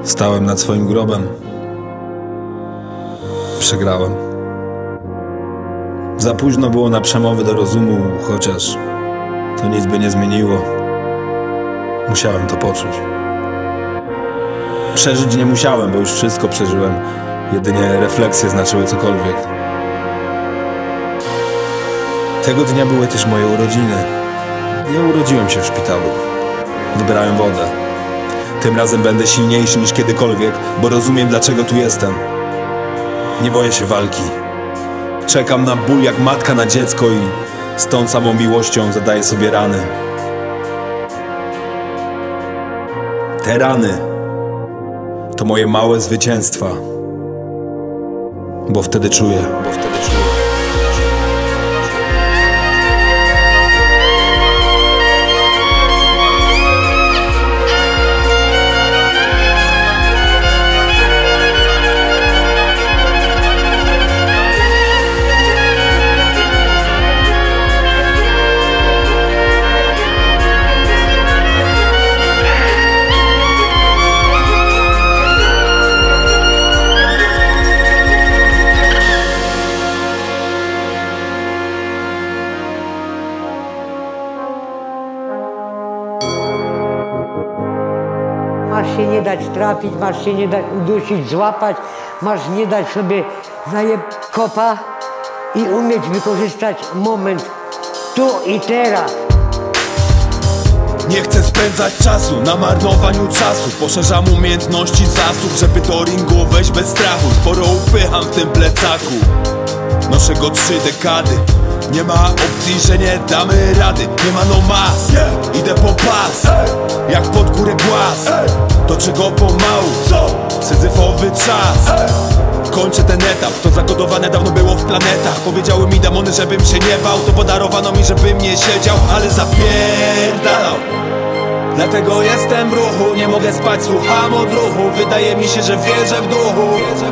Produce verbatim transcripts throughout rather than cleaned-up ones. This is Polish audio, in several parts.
Stałem nad swoim grobem. Przegrałem. Za późno było na przemowy do rozumu, chociaż to nic by nie zmieniło. Musiałem to poczuć. Przeżyć nie musiałem, bo już wszystko przeżyłem. Jedynie refleksje znaczyły cokolwiek. Tego dnia były też moje urodziny. Nie urodziłem się w szpitalu. Wybrałem wodę. Tym razem będę silniejszy niż kiedykolwiek, bo rozumiem, dlaczego tu jestem. Nie boję się walki. Czekam na ból jak matka na dziecko i z tą samą miłością zadaję sobie rany. Te rany to moje małe zwycięstwa, bo wtedy czuję, bo wtedy czuję. Masz się nie dać trafić, masz się nie dać udusić, złapać, masz nie dać sobie zajeb kopa i umieć wykorzystać moment tu i teraz. Nie chcę spędzać czasu na marnowaniu czasu. Poszerzam umiejętności zasób, żeby do ringu wejść bez strachu. Sporo upycham w tym plecaku. Noszę go trzy dekady. Nie ma opcji, że nie damy rady. Nie ma no mas, yeah. Idę po pas, hey. Jak pod górę głaz, hey. Do czego pomału, co? Syzyfowy czas, hey. Kończę ten etap, to zakodowane dawno było w planetach. Powiedziały mi demony, żebym się nie bał. To podarowano mi, żebym nie siedział, ale zapierdalał. Dlatego jestem w ruchu, nie mogę spać, słucham odruchu. Wydaje mi się, że wierzę w duchu,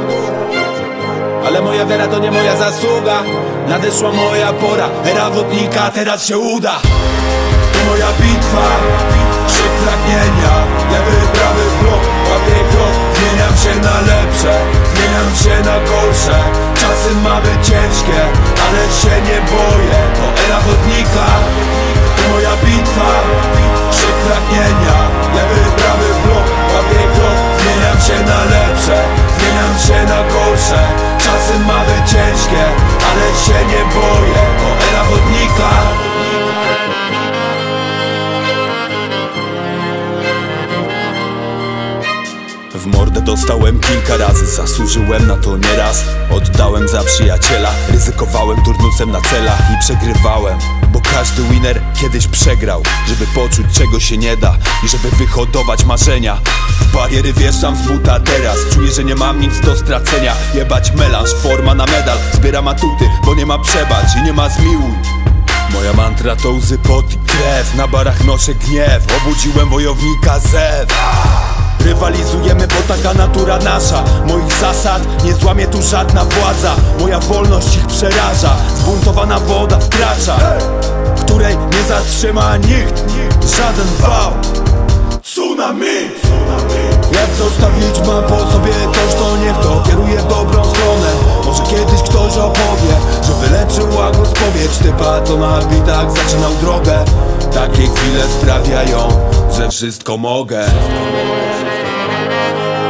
ale moja wiara to nie moja zasługa. Nadeszła moja pora, era wodnika, teraz się uda. To moja bitwa, krzyk pragnienia. Lewy, prawy blok, łapię krok. Zmieniam się na lepsze, zmieniam się na gorsze. Czasy mamy ciężkie, ale się nie boję. To era wodnika, to moja bitwa, krzyk pragnienia. Lewy, prawy blok, łapię krok. Zmieniam się na lepsze, zmieniam się na gorsze. Czasy mamy ciężkie, ale się nie boję. To era wodnika. W mordę dostałem kilka razy, zasłużyłem na to nieraz. Oddałem za przyjaciela, ryzykowałem turnusem na celach i przegrywałem. Bo każdy winner kiedyś przegrał, żeby poczuć czego się nie da i żeby wyhodować marzenia. W bariery wjeżdżam z buta teraz, czuję, że nie mam nic do stracenia. Jebać melanż, forma na medal, zbieram atuty, bo nie ma przebacz i nie ma zmiłuj. Moja mantra to łzy, pot i krew, na barach noszę gniew. Obudziłem wojownika zew. Rywalizujemy, bo taka natura nasza. Moich zasad nie złamie tu żadna władza. Moja wolność ich przeraża. Zbuntowana woda wkracza, której nie zatrzyma nikt, żaden wał. Tsunami. Jak zostawić mam po sobie coś, to niech to kieruje w dobrą stronę. Może kiedyś ktoś opowie, że wyleczyła go spowiedź typa, co na bitach zaczynał drogę. Takie chwile sprawiają, że wszystko mogę.